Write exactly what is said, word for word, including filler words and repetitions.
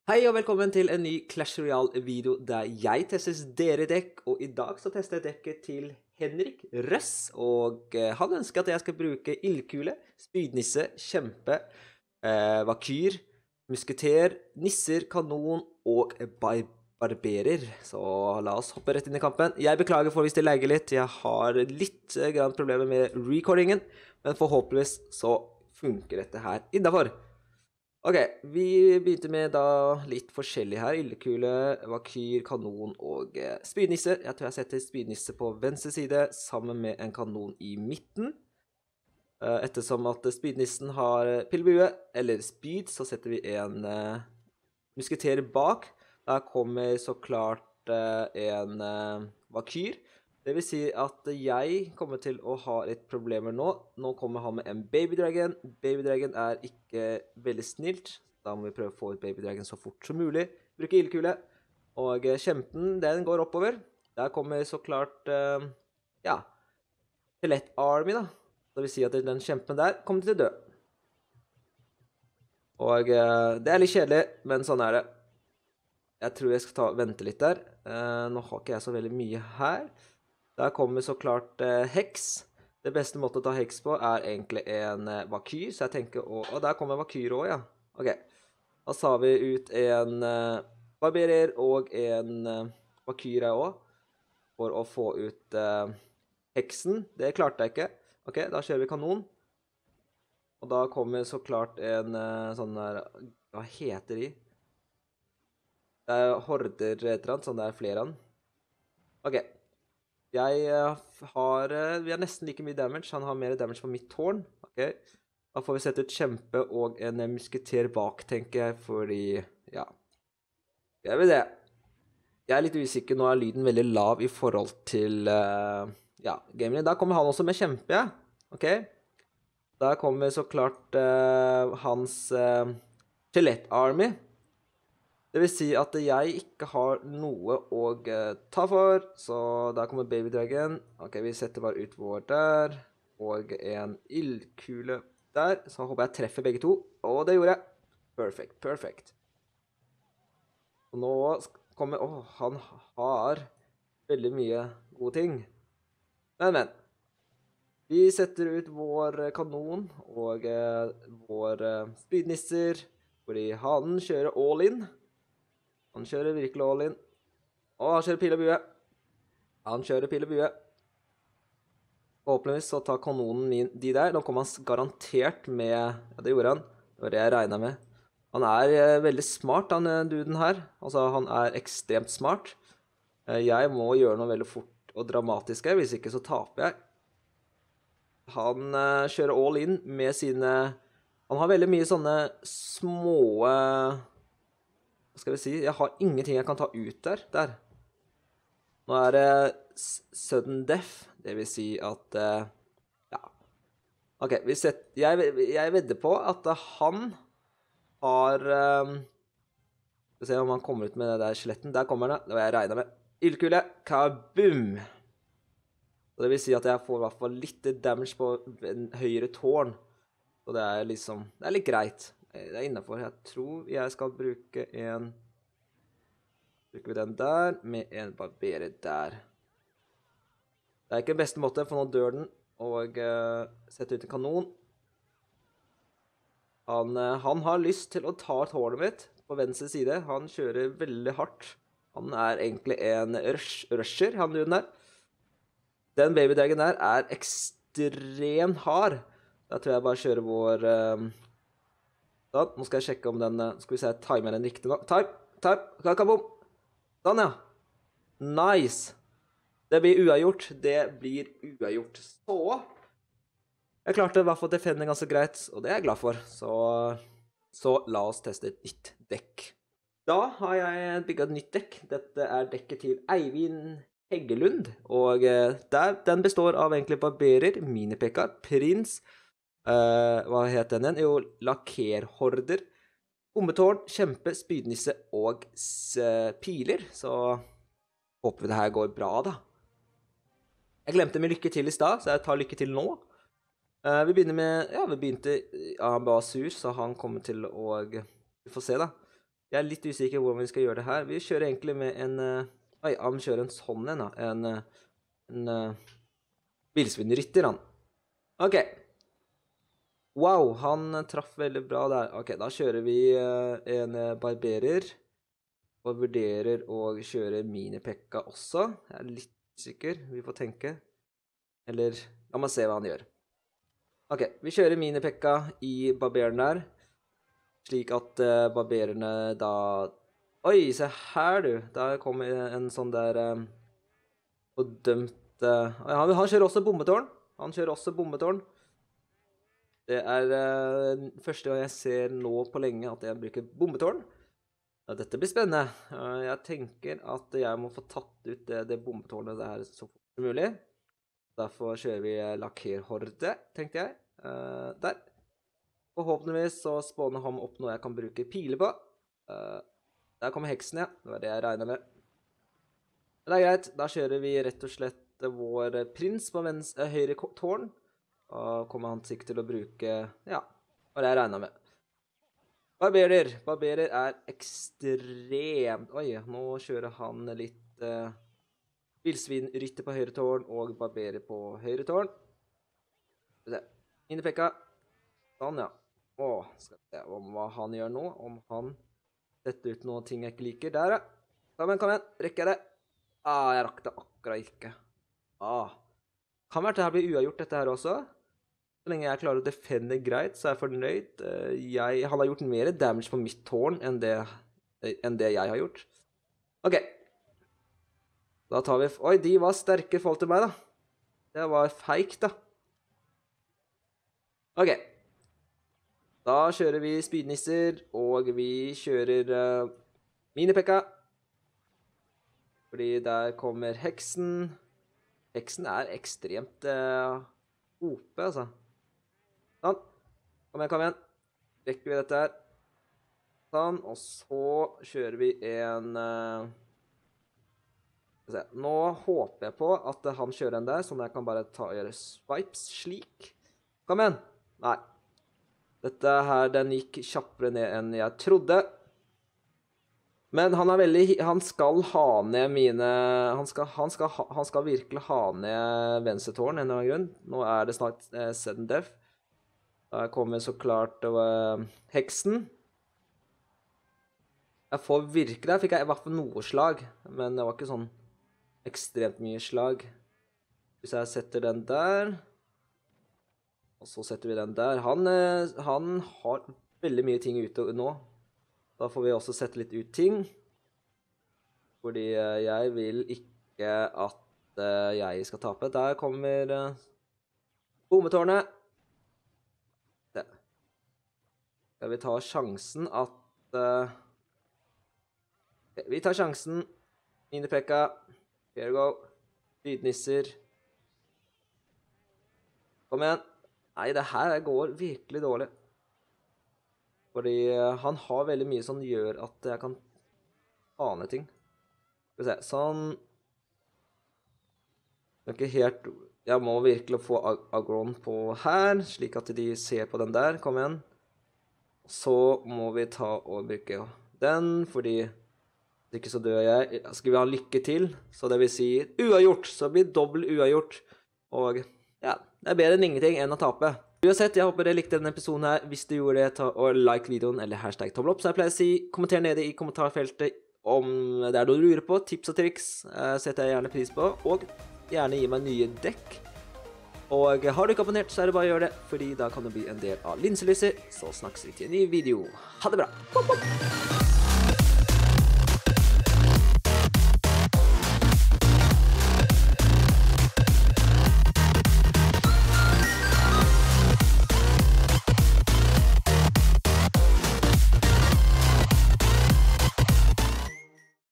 Hei og velkommen til en ny Clash Royale-video der jeg tester dere dekk, og i dag så tester jeg dekket til Henrik Røss, og eh, han ønsker at jeg skal bruke ildkule, spydnisse, kjempe, eh, vakyr, musketer, nisser, kanon og bar barberer. Så la oss hoppe rett inn i kampen. Jeg beklager for hvis det legger litt, jeg har litt eh, grann problemer med recordingen, men forhåpentligvis så funker dette her innenfor. Ok, vi begynte med da litt forskjellig her. Ildkule, vakyr, kanon og eh, spydnisse. Jeg tror jeg setter spydnisse på venstre side sammen med en kanon i midten. Eh, ettersom at spydnissen har pillebue eller spyd, så setter vi en eh, musketer bak. Der kommer så klart eh, en eh, vakyr. Det vil si at jeg kommer til å ha litt problemer nå. Nå kommer han med en babydragon. Babydragon er ikke veldig snilt. Da må vi prøve å få ut babydragon så fort som mulig. Bruke ildkule. Og kjempen, den går oppover. Der kommer så klart, uh, ja, Skjelett Army da. Det vil si at den kjempen der kommer til å dø. Og uh, det er litt kjedelig, men sånn er det. Jeg tror jeg skal ta, vente litt der. Uh, nå har ikke jeg så veldig mye her. Der kommer så klart eh, heks. Det beste måten å ta heks på er egentlig en eh, vakyr, så jeg tenker, og, og der kommer vakyr også, ja. Ok, da sa vi ut en eh, barberer og en eh, vakyr her også, for å få ut eh, heksen. Det klarte jeg ikke. Ok, da kjører vi kanon. Og da kommer så klart en eh, sånn der, hva heter de? Det er horder, et eller annet, sånn der flere an. Ok. Jeg har, vi har nesten like mye damage, han har mer damage på mitt tårn, ok. Da får vi sette ut kjempe og en musketer bak, tenker jeg, fordi, ja, jeg vet det. Jeg er litt usikker, nå er lyden veldig lav i forhold til, uh, ja, gaming. Da kommer han også med kjempe, ja, ok. Da kommer så klart uh, hans uh, Skjelett Army. Det vil si at jeg ikke har noe å uh, ta for, så der kommer babydragon. Ok, vi setter bare ut vår der, og en ildkule der. Så håper jeg treffer begge to, og det gjorde jeg. Perfect, perfect. Og nå kommer, åh, han har veldig mye gode ting. Men, men. Vi setter ut vår kanon og uh, vår uh, spydnisser, fordi han kjører all in. Han kjører virkelig all in. Og han kjører pil og bue. Han kjører pil og bue. Forhåpentligvis så tar kanonen min de der. Nå kommer han garantert med, ja det gjorde han, det var det jeg regnet med. Han er eh, veldig smart, han duden her. Altså han er ekstremt smart. Eh, jeg må gjøre noe veldig fort og dramatisk her, hvis ikke så taper jeg. Han eh, kjører all in med sine, han har veldig mye sånne små... Hva skal vi si? Jeg har ingenting jeg kan ta ut der. Der. Nå er det sudden death. Det vil si at... Uh, ja. Ok, vi set, jeg, jeg vedder på at han har... Um, skal vi se om han kommer ut med det der skjeletten. Der kommer han. Det var jeg regnet med. Ildkule. Kaboom! Og det vil si at jeg får i hvert fall litt damage på en høyere tårn. Så det er liksom... Det er litt greit. Det er innenfor. Jeg tror jeg skal bruke en... Bruker vi den der, med en barberer der. Det er ikke den beste måten, for nå dør den, og uh, sette ut en kanon. Han, uh, han har lyst til å ta tårnet mitt på venstre side. Han kjører veldig hardt. Han er egentlig en rush, rusher, han duden der. Den babydragon der er ekstremt hard. Da tror jeg bare kjører vår... Uh, Da, nå skal jeg sjekke om den, skal vi se, timer den riktig nå. Time, time, kakabom. Sånn, ja. Nice. Det blir uavgjort. Det blir uavgjort. Så, jeg klarte i hvert fall å defende ganske greit, og det er jeg glad for. Så, så la oss teste et nytt dekk. Da har jeg bygget et nytt dekk. Dette er dekket til Eivind Heggelund, og der, den består av egentlig barberer, minipekar, prins, Uh, hva heter den? Jo, lakerhorder, bombetårn, kjempe, spydnisse og piler. Så håper vi det her går bra da. Jeg glemte med lykke til i stad, så jeg tar lykke til nå. Uh, vi begynner med, ja, vi begynte, ja, han var sur, så han kommer til å, vi får se da. Jeg er litt usikker hvordan vi skal gjøre det her. Vi kjører egentlig med en... Uh, oi, han kjører en sånn en, da. En, uh, en uh, villsvinrytter, han. Ok. Wow, han traff veldig bra der. Ok, da kjører vi uh, en uh, barberer. Og vurderer å kjøre mini-pekka også. Jeg er litt sikker. Vi får tenke. Eller, la meg se hva han gjør. Ok, vi kjører mini-pekka i barberen der. Slik at uh, barbererne da... Oi, se her du. Der kommer en sånn der... Um, og dømt... Uh, han, han kjører også bombetårn. Han kjører også bombetårn. Det er uh, første gang jeg ser nå på lenge at jeg bruker bombetårn. Ja, dette blir spennende. Uh, jeg tenker at jeg må få tatt ut det, det bombetårnet der så fort som mulig. Derfor kjører vi lakkerhorde, tenkte jeg. Uh, der. Forhåpentligvis så spåner han opp noe jeg kan bruke piler på. Uh, der kommer heksen, ja. Det var det jeg regnet med. Men det er greit. Da kjører vi rett og slett vår prins på venstre, høyre tårn. Og kommer han sikkert til å bruke, ja, hva det jeg regnet med. Barberer. Barberer er ekstremt... Oi, nå kjører han litt uh, villsvinrytter på høyre tårn og barberer på høyre tårn. Skal vi se. Mini-pekka. Sånn, ja. Åh, skal vi se om hva han gjør nå. Om han setter ut noen ting jeg ikke liker. Der, ja. Kom igjen, kom igjen. Rekker jeg det? Ah, jeg rakk det akkurat ikke. Ah. Kan være at det her blir uavgjort dette her også. Så lenge jeg klarer å defende greit, så er jeg fornøyd. Jeg, han har gjort mer damage på mitt tårn enn det, enn det jeg har gjort. Ok. Da tar vi... Oi, de var sterke i forhold til meg, da. Det var feik, da. Ok. Da kjører vi spydnisser, og vi kjører uh, mini-pekka. Fordi der kommer heksen. Heksen er ekstremt uh, O P, altså. Sånn. Kom igjen, kom igjen. Rekker vi dette her. Sånn, og så kjører vi en... Uh, skal vi se. Nå håper jeg på at han kjører en der, sånn at jeg kan bare ta og gjøre swipes slik. Kom igjen. Nei. Dette her, den gikk kjappere ned enn jeg trodde. Men han er veldig... Han skal ha ned mine... Han skal, han skal, han skal virkelig ha ned venstre tårn en eller annen grunn. Nå er det snart eh, sudden death. Da kommer så klart uh, heksen. Jeg får virkelig... Der fikk jeg i hvert fall noe slag. Men det var ikke sånn ekstremt mye slag. Hvis jeg setter den der... Og så setter vi den der. Han, uh, han har veldig mye ting ute nå. Da får vi også sette litt ut ting. Fordi uh, jeg vil ikke at uh, jeg skal tape. Der kommer uh, bombetårnet. Det. Skal vi ta sjansen at... Uh, okay, vi tar sjansen. Mini-pekka. Here we go. Lydnisser. Kom igjen. Nei, det her går virkelig dårlig. Fordi han har veldig mye som gjør at jeg kan ane ting. Skal vi se, sånn. Det er ikke helt... Jeg må virkelig få ag aggron på her, slik at de ser på den der. Kom igjen. Så må vi ta og bruke den, fordi hvis ikke så dør jeg. Skal vi ha lykke til, så det vil si uavgjort, så blir det dobbelt uavgjort. Og ja, det er bedre enn ingenting enn å tape. Uansett, jeg håper dere likte denne episoden her. Hvis du gjorde det, ta og like videoen, eller hashtag tommel opp, så jeg pleier å si. Kommenter nede i kommentarfeltet om det er noe du lurer på, tips og triks, uh, setter jeg gjerne pris på, og gjerne gi meg nye dekk. Og har du ikke abonnert, så er det bare å gjøre det, fordi da kan du bli en del av Linselyset, så snakkes vi til en ny video. Ha det bra!